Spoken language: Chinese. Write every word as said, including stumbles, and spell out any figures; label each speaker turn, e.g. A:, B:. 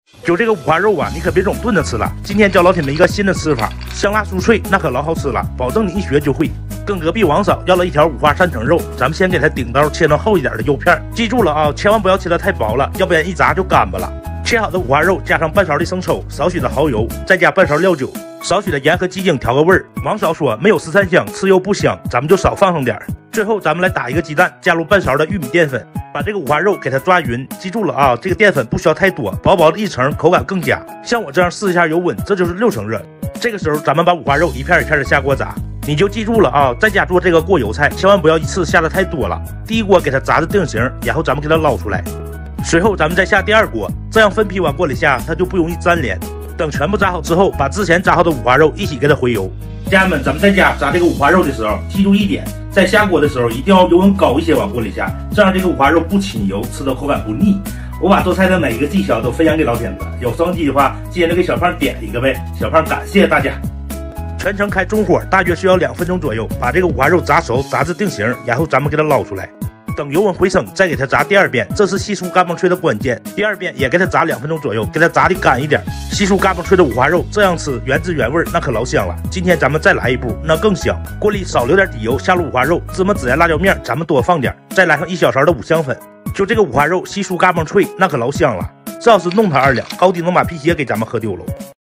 A: 就这个五花肉啊，你可别总炖着吃了。今天教老铁们一个新的吃法，香辣酥脆，那可老好吃了，保证你一学就会。跟隔壁王嫂要了一条五花三层肉，咱们先给它顶刀切成厚一点的肉片，记住了啊，千万不要切得太薄了，要不然一炸就干巴了。切好的五花肉加上半勺的生抽，少许的蚝油，再加半勺料酒，少许的盐和鸡精调个味儿。王嫂说没有十三香，吃又不香，咱们就少放上点儿。最后咱们来打一个鸡蛋，加入半勺的玉米淀粉，把这个五花肉给它抓匀。记住了啊，这个淀粉不需要太多，薄薄的一层，口感更佳。像我这样试一下油温，这就是六成热。这个时候咱们把五花肉一片一片的下锅炸。你就记住了啊，在家做这个过油菜，千万不要一次下的太多了。第一锅给它炸的定型，然后咱们给它捞出来。随后咱们再下第二锅，这样分批往锅里下，它就不容易粘连。等全部炸好之后，把之前炸好的五花肉一起给它回油。家人们，咱们在家炸这个五花肉的时候，记住一点，在下锅的时候一定要油温高一些往锅里下，这样这个五花肉不侵油，吃的口感不腻。我把做菜的每一个技巧都分享给老铁们了，有升级的话，记得给小胖点一个呗。小胖感谢大家。全程开中火，大约需要两分钟左右，把这个五花肉炸熟，炸至定型，然后咱们给它捞出来。等油温回升，再给它炸第二遍，这是稀疏嘎嘣脆的关键。第二遍也给它炸两分钟左右，给它炸的干一点，稀疏嘎嘣脆的五花肉，这样吃原汁原味，那可老香了。今天咱们再来一步，那更香。锅里少留点底油，下入五花肉，芝麻孜然辣椒面咱们多放点，再来上一小勺的五香粉。就这个五花肉稀疏嘎嘣脆，那可老香了。这要是弄它二两，高低能把皮鞋给咱们喝丢了。